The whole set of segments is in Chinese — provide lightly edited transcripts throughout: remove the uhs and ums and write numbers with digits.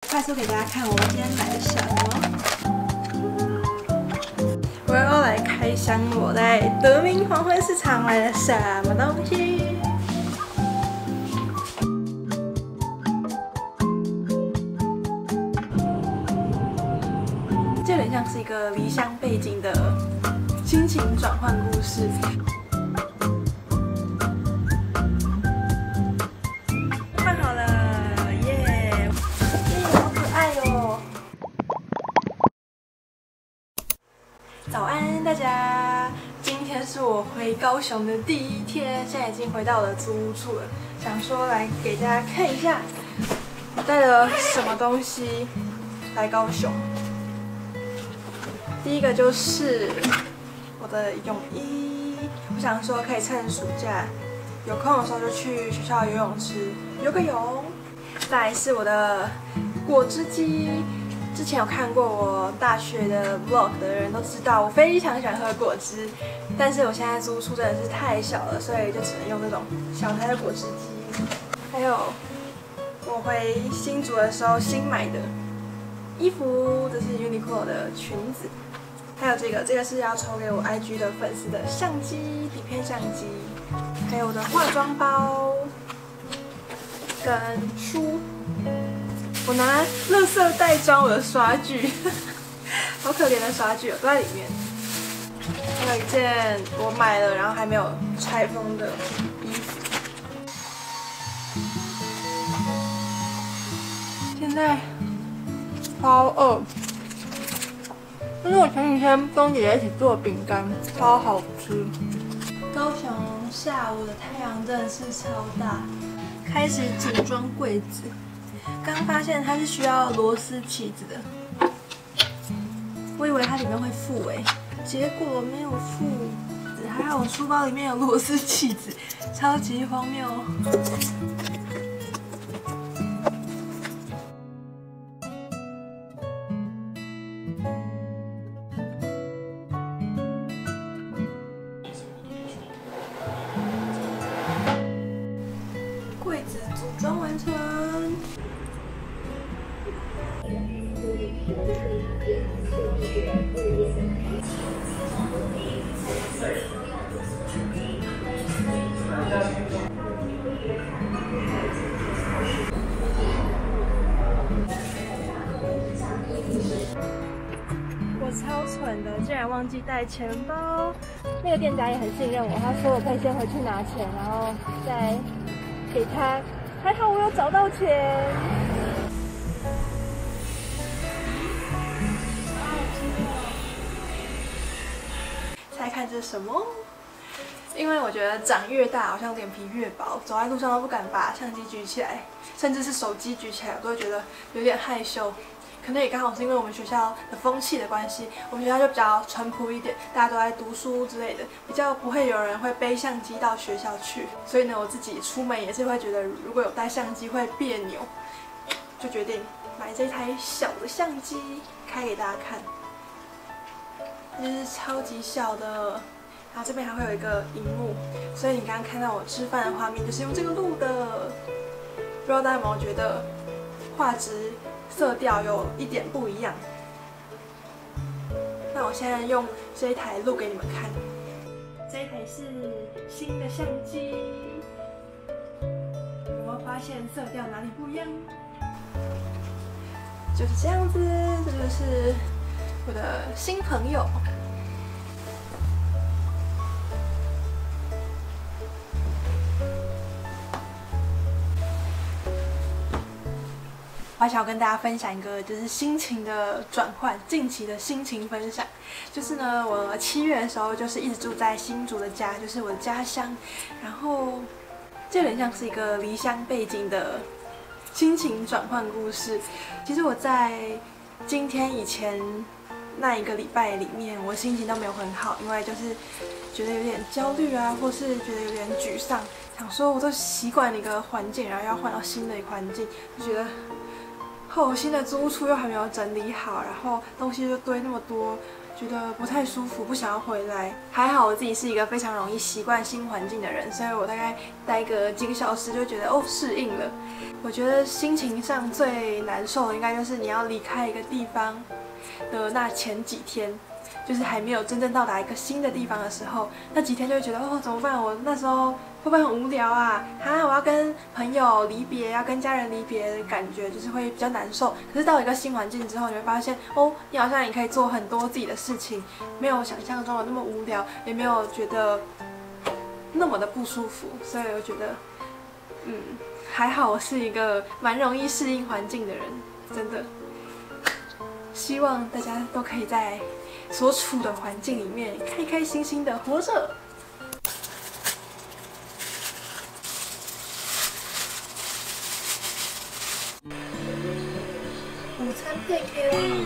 快速给大家看我今天买的什么。我要来开箱我在德明黄昏市场买的什么东西。这有点像是一个离乡背景的心情转换故事。 早安，大家！今天是我回高雄的第一天，现在已经回到我的租屋处了。想说来给大家看一下我带了什么东西来高雄。第一个就是我的泳衣，我想说可以趁暑假有空的时候就去学校游泳池游个泳。再来是我的果汁机。 之前有看过我大学的 vlog 的人都知道，我非常喜欢喝果汁，但是我现在租处真的是太小了，所以就只能用这种小台的果汁机。还有我回新竹的时候新买的衣服，这是 Uniqlo 的裙子。还有这个是要抽给我 IG 的粉丝的相机，底片相机。还有我的化妆包跟书。 我拿垃圾袋装我的刷具，好可怜的刷具哦，都在里面。还有一件我买了然后还没有拆封的衣服。现在超饿，这是我前几天跟姐姐一起做的饼干，超好吃。高雄下午的太阳真的是超大，开始组装柜子。 刚发现它是需要螺丝起子的，我以为它里面会附结果没有附，还好我书包里面有螺丝起子，超级荒谬。柜子组装完成。 我超蠢的，竟然忘记带钱包。那个店家也很信任我，他说我可以先回去拿钱，然后再给他。还好我有找到钱。 猜看这是什么？因为我觉得长越大，好像脸皮越薄，走在路上都不敢把相机举起来，甚至是手机举起来，我都会觉得有点害羞。可能也刚好是因为我们学校的风气的关系，我们学校就比较淳朴一点，大家都在读书之类的，比较不会有人会背相机到学校去。所以呢，我自己出门也是会觉得，如果有带相机会别扭，就决定买这台小的相机开给大家看。 就是超级小的，然后这边还会有一个荧幕，所以你刚刚看到我吃饭的画面就是用这个录的。不知道大家有没有觉得画质、色调有一点不一样？那我现在用这一台录给你们看。这一台是新的相机，有没有发现色调哪里不一样？就是这样子，这就是我的新朋友。 我还想要跟大家分享一个就是心情的转换，近期的心情分享。就是呢，我7月的时候就是一直住在新竹的家，就是我的家乡。然后这有点像是一个离乡背景的心情转换故事。其实我在今天以前那一个礼拜里面，我心情都没有很好，因为就是觉得有点焦虑啊，或是觉得有点沮丧。想说我都习惯一个环境，然后要换到新的一个环境，就觉得。 新的租屋处又还没有整理好，然后东西就堆那么多， 觉得不太舒服，不想要回来。还好我自己是一个非常容易习惯新环境的人，所以我大概待个几个小时就觉得哦适应了。我觉得心情上最难受的应该就是你要离开一个地方的那前几天。就是还没有真正到达一个新的地方的时候，那几天就会觉得哦怎么办？我那时候会不会很无聊啊？我要跟朋友离别，要跟家人离别的感觉就是会比较难受。可是到一个新环境之后，你会发现哦，你好像也可以做很多自己的事情，没有想象中的那么无聊，也没有觉得那么的不舒服。所以我觉得，还好我是一个蛮容易适应环境的人，真的。希望大家都可以在所处的环境里面开开心心的活着。午餐配 K。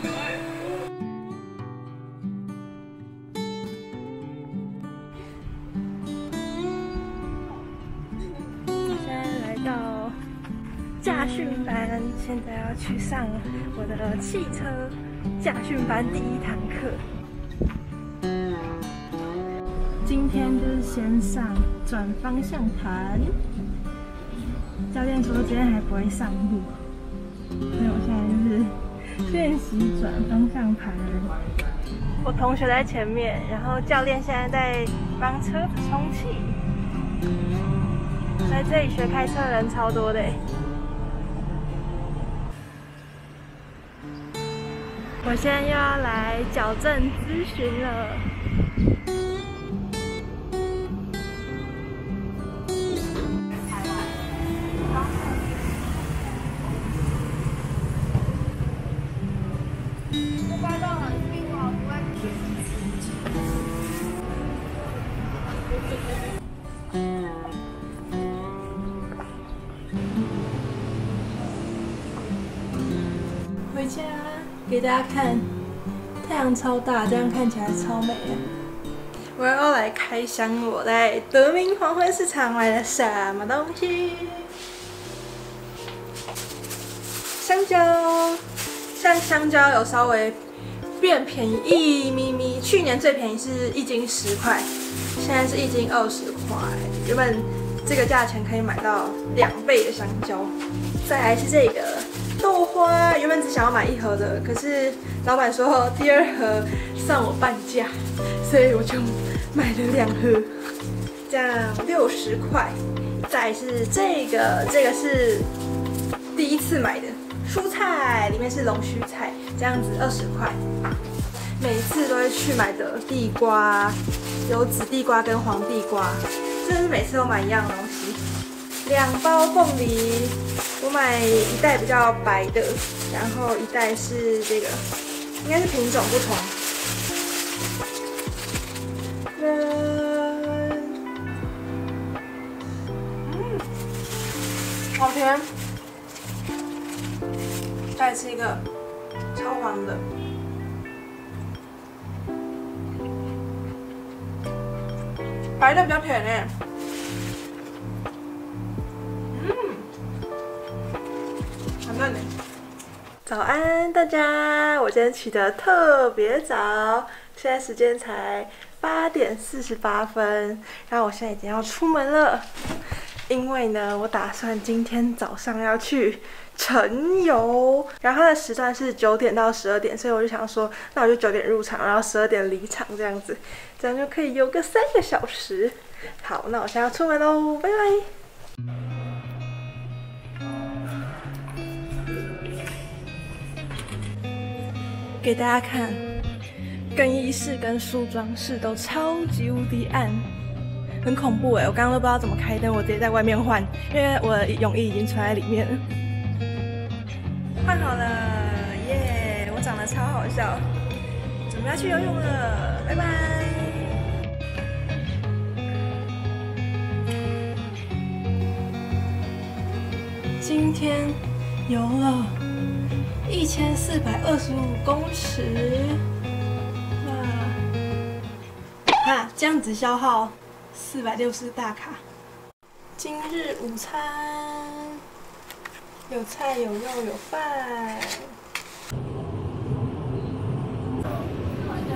现在来到驾训班，现在要去上我的汽车驾训班第1堂课。今天就是先上转方向盘，教练说今天还不会上路，所以我现在就是练习转方向盘。我同学在前面，然后教练现在在帮车子充气。在这里学开车的人超多的耶。我现在又要来矫正咨询了。回家给大家看，太阳超大，这样看起来超美的。我要来开箱我在德明黄昏市场买的什么东西？香蕉，现在香蕉有稍微变便宜一咪咪，去年最便宜是1斤10块，现在是1斤20块。原本这个价钱可以买到2倍的香蕉。再来是这个豆花，原本只想要买1盒的，可是老板说第2盒算我半价，所以我就买了2盒，这样60块。再来是这个是第一次买的蔬菜，里面是龙须菜，这样子20块。每一次都会去买的地瓜，有紫地瓜跟黄地瓜，真的是每次都买一样的东西。2包凤梨，我买1袋比较白的，然后1袋是这个，应该是品种不同。好甜。再吃一个超黄的。白的比较甜诶。很嫩诶。早安，大家！我今天起得特别早，现在时间才8点48分，然后我现在已经要出门了。因为呢，我打算今天早上要去晨游，然后它的时段是9点到12点，所以我就想说，那我就9点入场，然后12点离场，这样子，这样就可以游个3个小时。好，那我现在要出门喽，拜拜。给大家看，更衣室跟梳妆室都超级无敌暗。很恐怖哎！我刚刚都不知道怎么开灯，我直接在外面换，因为我的泳衣已经穿在里面了。换好了，耶！我长得超好笑，准备要去游泳了，拜拜。今天游了1425公尺，那这样子消耗460大卡。今日午餐有菜有肉有饭。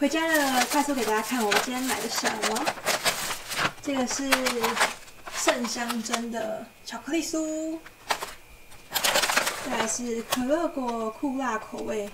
回家了，快速给大家看我今天买的什么。这个是盛香珍的巧克力酥，再来是可乐果酷辣口味，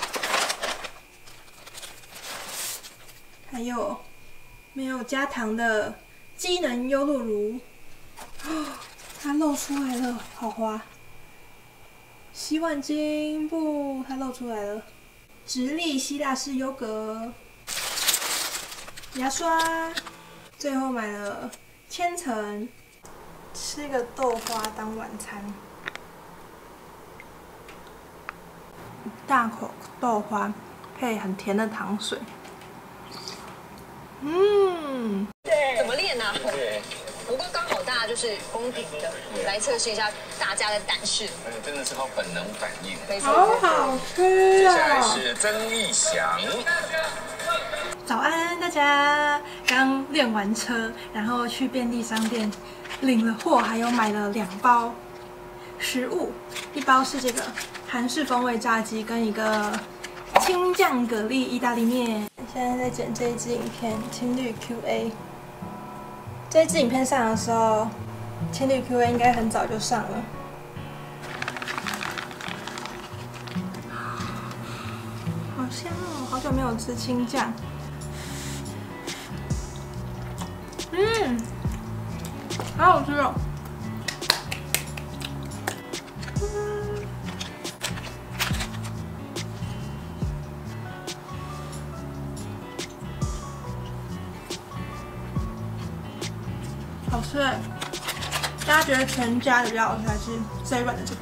还有没有加糖的机能优酪乳。哦，它露出来了，好滑。洗碗巾不，它露出来了。直立希腊式优格，牙刷，最后买了千层，吃个豆花当晚餐。大口豆花配很甜的糖水， 怎么练啊？对。不过刚好大家就是公平的，来测试一下大家的胆识。 真的是靠本能反应。 没错。 好好吃接下啊！ 来是曾义祥。 早安，大家！刚练完车，然后去便利商店领了货，还有买了2包食物，一包是这个韩式风味炸鸡，跟一个青酱蛤蜊意大利面。现在在剪这一支影片，青绿 QA。这支影片上的时候，青绿 QA 应该很早就上了。好香哦！好久没有吃青酱。好好吃哦！好吃哎！大家觉得全家的比较好吃，还是最软的这个？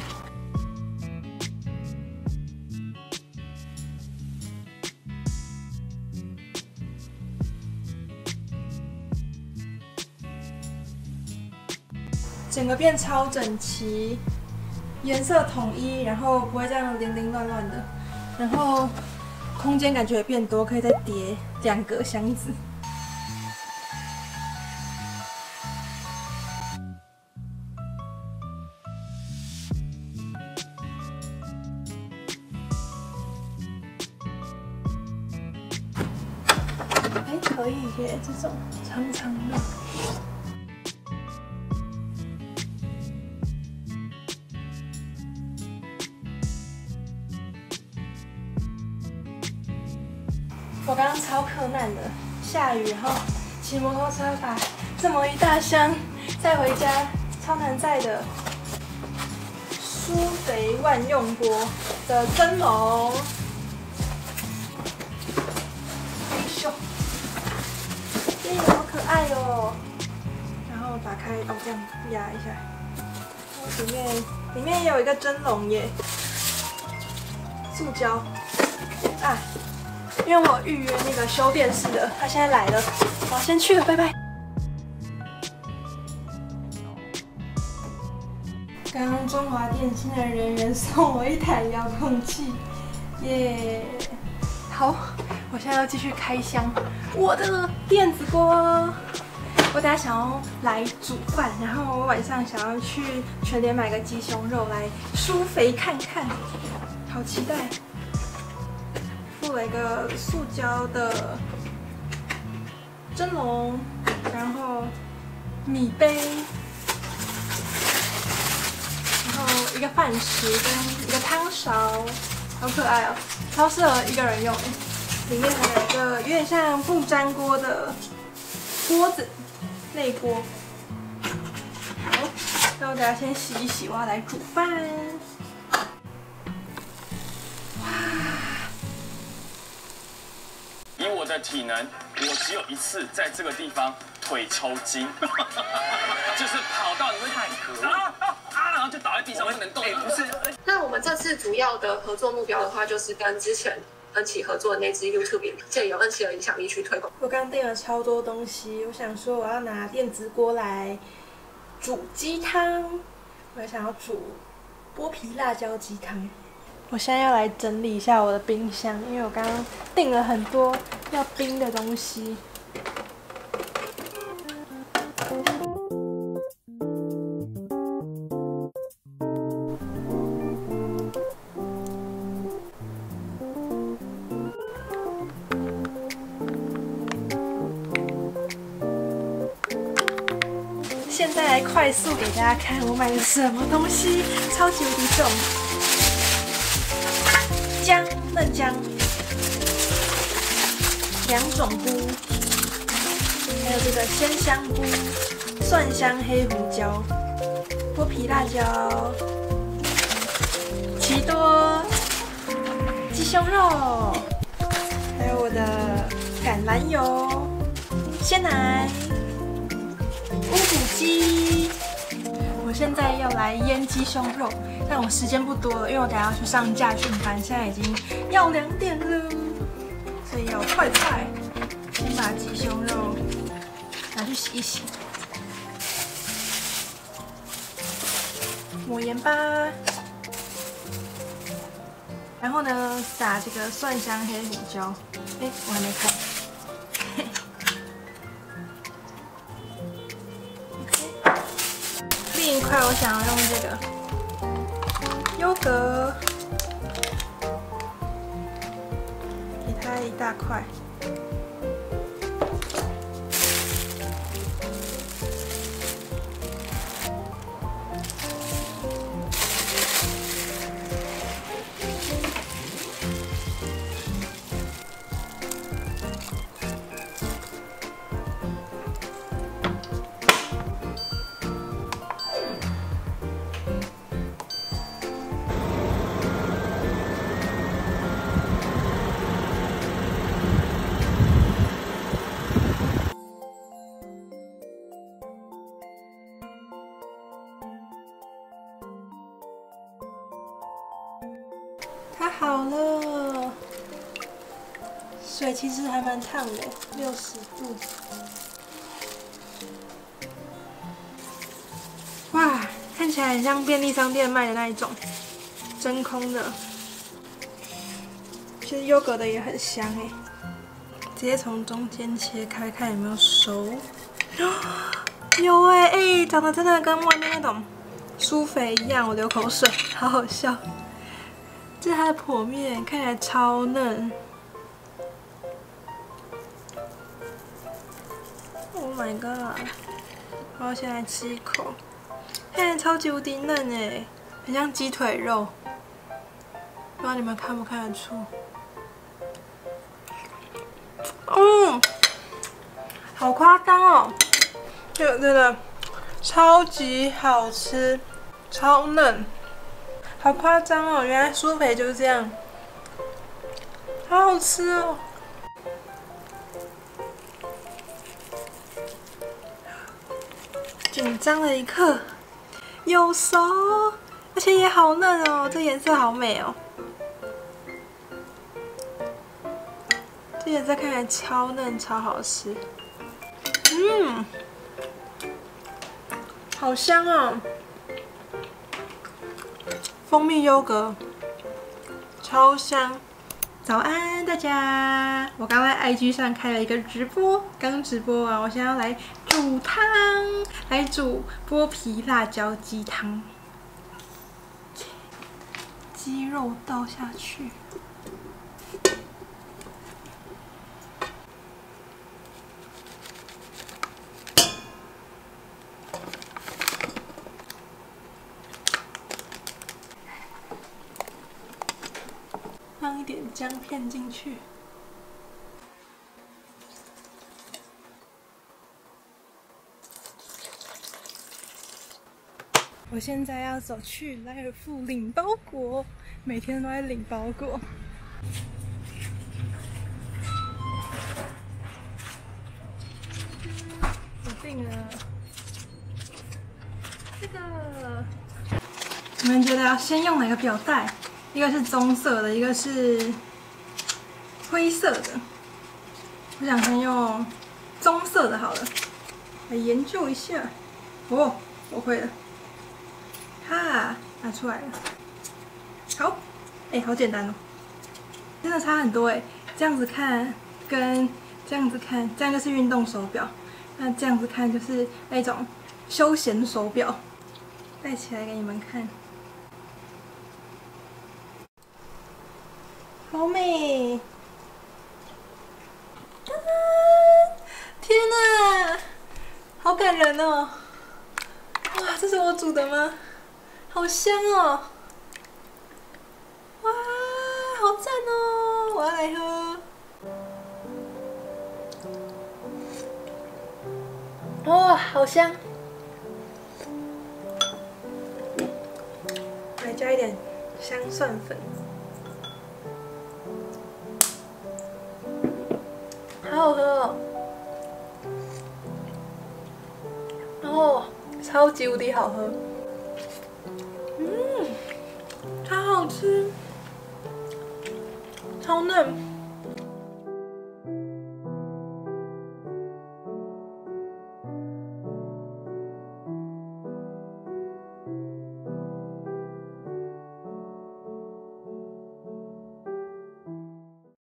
整个变超整齐，颜色统一，然后不会这样零零乱乱的，然后空间感觉也变多，可以再叠2个箱子。哎，可以耶，这种长长的。我刚刚超克难的，下雨，然后骑摩托车把这么一大箱载回家，超难载的。舒肥万用锅的蒸笼，咻，好可爱哦！然后打开哦，这样压一下，里面也有一个蒸笼耶，塑胶啊。因为我预约那个修电视的，他现在来了，我先去了，拜拜。刚刚中华电信的人员送我一台遥控器，耶！好，我现在要继续开箱我的电子锅。我等下想要来煮饭，然后我晚上想要去全联买个鸡胸肉来舒肥看看，好期待。附了一个塑胶的蒸笼，然后米杯，然后一个饭匙跟一个汤勺，好可爱哦，超适合一个人用。里面还有一个有点像不粘锅的锅子，内锅。好，那我等下先洗一洗，我要来煮饭。 以我的体能，我只有一次在这个地方腿抽筋，就是跑到你们然后就倒在地上不能动。不是。 那我们这次主要的合作目标的话，就是跟之前恩琪合作的那支 YouTube 影片，借由恩琪的影响力去推广。 我刚订了超多东西，我想说我要拿电子锅来煮鸡汤，我想要煮剥皮辣椒鸡汤。我现在要来整理一下我的冰箱，因为我刚刚订了很多要冰的东西。 再来快速给大家看我买的什么东西，超级无敌重！姜、嫩姜，2种菇，还有这个鲜香菇、蒜香黑胡椒、剥皮辣椒、奇多、鸡胸肉，还有我的橄榄油、鲜奶、乌骨鸡。我现在要来腌鸡胸肉，但我时间不多了，因为我等下要去上驾训班，现在已经要2点了，所以要快，先把鸡胸肉拿去洗一洗，抹盐巴，然后呢撒这个蒜香黑胡椒，我还没看。另一块我想要用这个优格，给它1大块。它好了，水其实还蛮烫的，60度。哇，看起来很像便利商店卖的那一种真空的。其实优格的也很香哎，直接从中间切开，看有没有熟。有哎，长得真的跟外面那种舒肥一样，我流口水，好好笑。这是它的剖面，看起来超嫩。Oh my god！ 我要先来吃一口，看起来超级无敌嫩哎，很像鸡腿肉，不知道你们看不看得出？好夸张哦！这个真的超级好吃，超嫩。好夸张哦！原来酥肥就是这样，好好吃哦！紧张的一刻，有熟，而且也好嫩哦，这颜色好美哦！这颜色看起来超嫩，超好吃。好香哦！蜂蜜优格，超香！早安大家，我刚在 IG 上开了一个直播，刚直播完，我现在要来煮汤，来煮剥皮辣椒鸡汤。鸡肉倒下去。放一点姜片进去，我现在要走去莱尔富领包裹，每天都在领包裹。我订了这个，你们觉得要先用哪个表带？一个是棕色的，一个是灰色的。我想先用棕色的好了，来研究一下。哦，我会了，哈，拿出来了。好，好简单哦，真的差很多哎。这样子看跟这样子看，这样就是运动手表，那这样子看就是那种休闲手表。戴起来给你们看。好美！天哪，好感人哦！ 我煮的吗？好香哦！哇，好赞哦！我要来喝。哇，好香！来加一点香蒜粉，好好喝哦！哦，超级无敌好喝，超好吃，超嫩。